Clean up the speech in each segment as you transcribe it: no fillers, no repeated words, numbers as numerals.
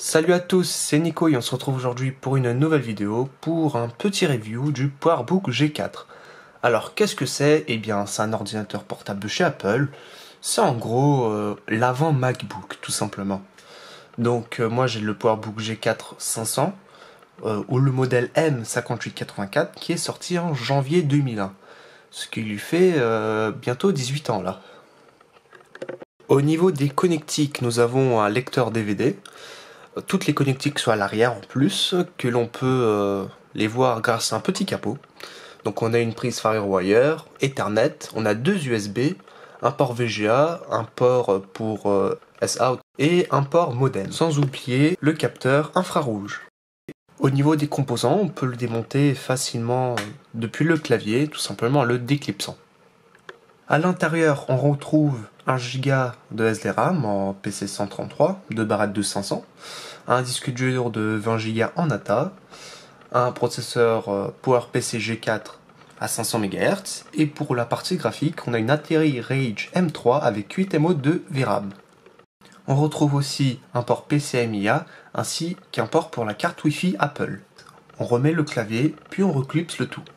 Salut à tous, c'est Nico et on se retrouve aujourd'hui pour une nouvelle vidéo pour un petit review du PowerBook G4. Alors qu'est-ce que c'est? Eh bien c'est un ordinateur portable de chez Apple. C'est en gros l'avant MacBook tout simplement. Donc moi j'ai le PowerBook G4 500 ou le modèle M5884 qui est sorti en janvier 2001. Ce qui lui fait bientôt 18 ans là. Au niveau des connectiques, nous avons un lecteur DVD. Toutes les connectiques sont à l'arrière en plus, que l'on peut les voir grâce à un petit capot. Donc on a une prise Firewire, Ethernet, on a deux USB, un port VGA, un port pour S-Out et un port modem. Sans oublier le capteur infrarouge. Au niveau des composants, on peut le démonter facilement depuis le clavier, tout simplement en le déclipsant. À l'intérieur, on retrouve 1 Go de SDRAM en PC 133, 2 barrettes de 500, un disque dur de 20 Go en ATA, un processeur PowerPC G4 à 500 MHz, et pour la partie graphique, on a une Atari Rage M3 avec 8 MO de VRAM. On retrouve aussi un port PCMIA ainsi qu'un port pour la carte Wi-Fi Apple. On remet le clavier, puis on reclipse le tout.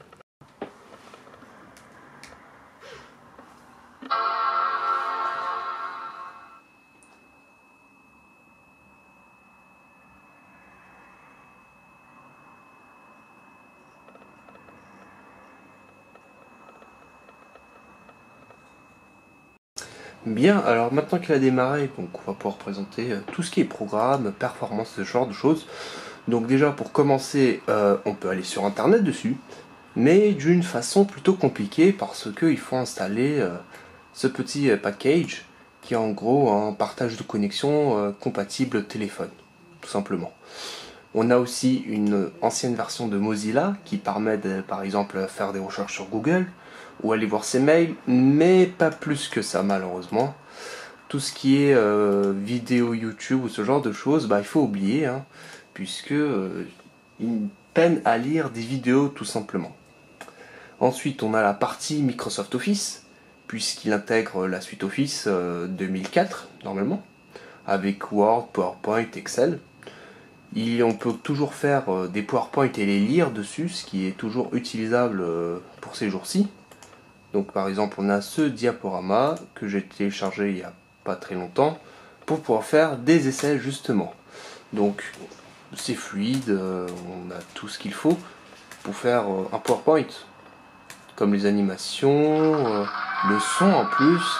Bien, alors maintenant qu'il a démarré, donc on va pouvoir présenter tout ce qui est programme, performance, ce genre de choses. Donc déjà pour commencer, on peut aller sur internet dessus, mais d'une façon plutôt compliquée parce qu'il faut installer ce petit package qui est en gros un partage de connexion compatible téléphone, tout simplement. On a aussi une ancienne version de Mozilla qui permet de, par exemple, faire des recherches sur Google ou aller voir ses mails, mais pas plus que ça malheureusement. Tout ce qui est vidéo YouTube ou ce genre de choses, il faut oublier, puisque il peine à lire des vidéos tout simplement. Ensuite, on a la partie Microsoft Office, puisqu'il intègre la suite Office 2004 normalement, avec Word, PowerPoint, Excel. On peut toujours faire des PowerPoint et les lire dessus, ce qui est toujours utilisable pour ces jours-ci. Donc par exemple, on a ce diaporama que j'ai téléchargé il n'y a pas très longtemps pour pouvoir faire des essais justement. Donc c'est fluide, on a tout ce qu'il faut pour faire un PowerPoint, comme les animations, le son en plus,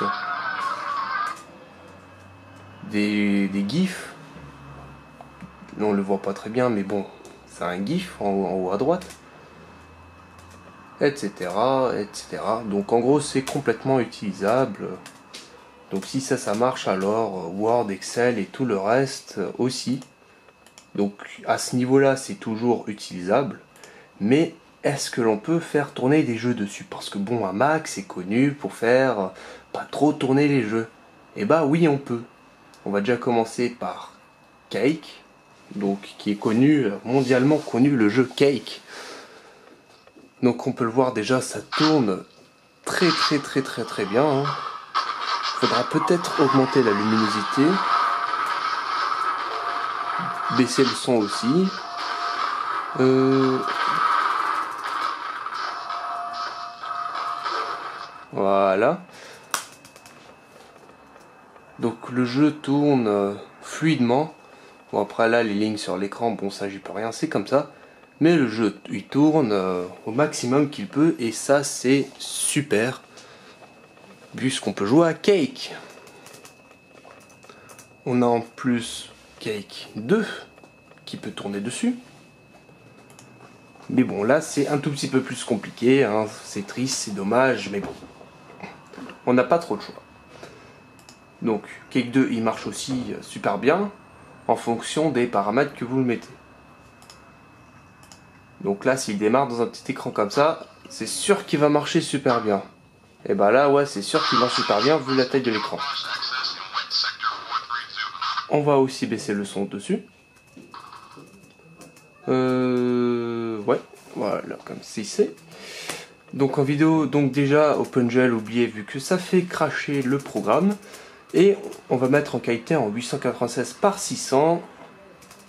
des GIFs. On le voit pas très bien, mais bon, c'est un GIF en haut à droite, etc., etc. Donc en gros, c'est complètement utilisable. Donc si ça marche, alors Word, Excel et tout le reste aussi. Donc à ce niveau-là, c'est toujours utilisable. Mais est-ce que l'on peut faire tourner des jeux dessus? Parce que bon, un Mac, c'est connu pour faire pas trop tourner les jeux. Et bah oui, on peut. On va déjà commencer par Cake. Donc qui est connu, mondialement connu, le jeu Cake. Donc on peut le voir déjà, ça tourne très bien. Faudra peut-être augmenter la luminosité, baisser le son aussi. Voilà. Donc le jeu tourne fluidement. Bon après là les lignes sur l'écran, bon ça j'y peux rien, c'est comme ça. Mais le jeu il tourne au maximum qu'il peut et ça c'est super. Puisqu'on peut jouer à Cake. On a en plus Cake 2 qui peut tourner dessus. Mais bon là c'est un tout petit peu plus compliqué, c'est triste, c'est dommage, mais bon. On n'a pas trop de choix. Donc Cake 2 il marche aussi super bien en fonction des paramètres que vous le mettez. Donc là s'il démarre dans un petit écran comme ça, c'est sûr qu'il va marcher super bien. Et bah là ouais c'est sûr qu'il marche super bien vu la taille de l'écran. On va aussi baisser le son dessus. Ouais, voilà comme c'est. Donc en vidéo, donc déjà OpenGL oublié vu que ça fait cracher le programme. Et on va mettre en qualité en 896 par 600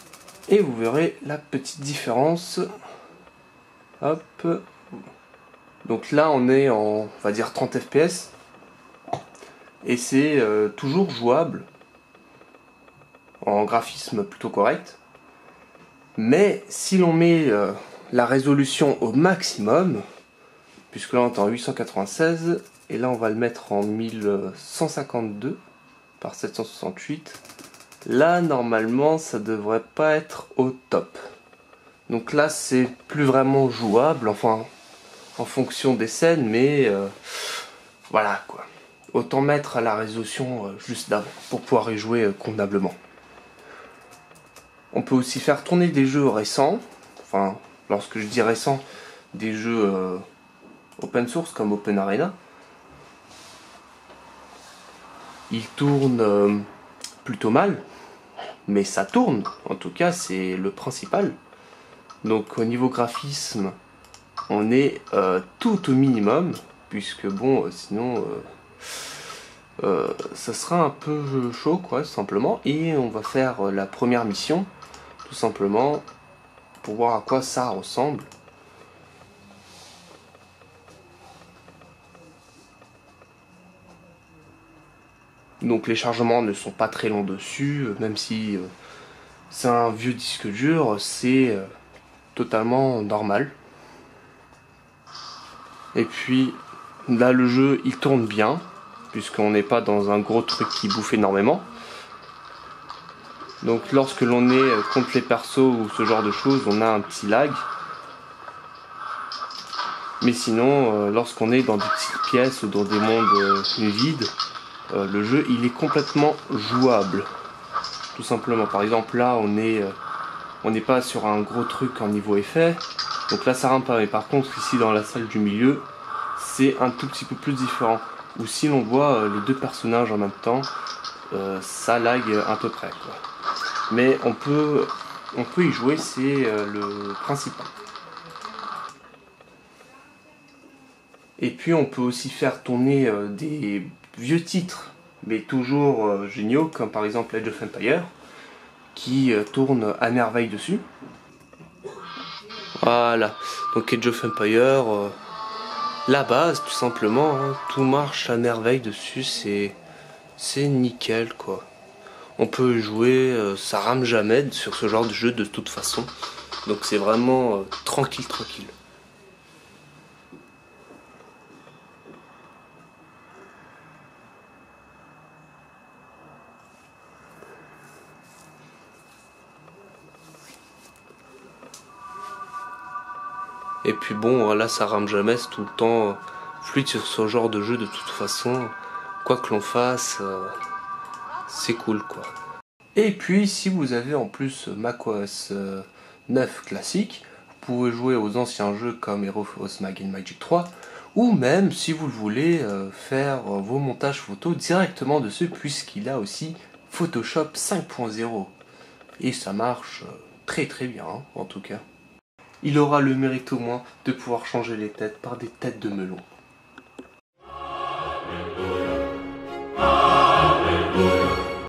Et vous verrez la petite différence. Hop. Donc là on est en, on va dire 30 fps. Et c'est toujours jouable. En graphisme plutôt correct. Mais si l'on met la résolution au maximum, puisque là on est en 896, et là on va le mettre en 1152 par 768, là normalement ça devrait pas être au top. Donc là c'est plus vraiment jouable, enfin en fonction des scènes, mais voilà quoi. Autant mettre la résolution juste d'avant pour pouvoir y jouer convenablement. On peut aussi faire tourner des jeux récents, enfin lorsque je dis récents, des jeux open source comme Open Arena. Il tourne plutôt mal, mais ça tourne, en tout cas c'est le principal. Donc au niveau graphisme, on est tout au minimum, puisque bon, sinon ça sera un peu chaud quoi, simplement. Et on va faire la première mission, tout simplement, pour voir à quoi ça ressemble. Donc les chargements ne sont pas très longs dessus, même si c'est un vieux disque dur, c'est totalement normal. Et puis là le jeu il tourne bien, puisqu'on n'est pas dans un gros truc qui bouffe énormément. Donc lorsque l'on est contre les persos ou ce genre de choses, on a un petit lag. Mais sinon, lorsqu'on est dans des petites pièces ou dans des mondes vides, le jeu il est complètement jouable. Tout simplement. Par exemple là on n'est pas sur un gros truc en niveau effet. Donc là ça rame pas. Mais par contre ici dans la salle du milieu, c'est un tout petit peu plus différent. Ou si l'on voit les deux personnages en même temps, ça lag à peu près quoi. Mais on peut y jouer, c'est le principal. Et puis on peut aussi faire tourner des vieux titres, mais toujours géniaux, comme par exemple Age of Empires, qui tourne à merveille dessus. Voilà, donc Age of Empires, la base tout simplement, hein, tout marche à merveille dessus, c'est nickel quoi. On peut jouer, ça rame jamais sur ce genre de jeu de toute façon. Donc c'est vraiment tranquille. Et puis bon, là ça rame jamais, c'est tout le temps fluide sur ce genre de jeu de toute façon. Quoi que l'on fasse, c'est cool quoi. Et puis si vous avez en plus macOS 9 classique, vous pouvez jouer aux anciens jeux comme Heroes Magic 3, ou même si vous le voulez faire vos montages photos directement dessus, puisqu'il a aussi Photoshop 5.0. Et ça marche très bien en tout cas. Il aura le mérite au moins de pouvoir changer les têtes par des têtes de melon.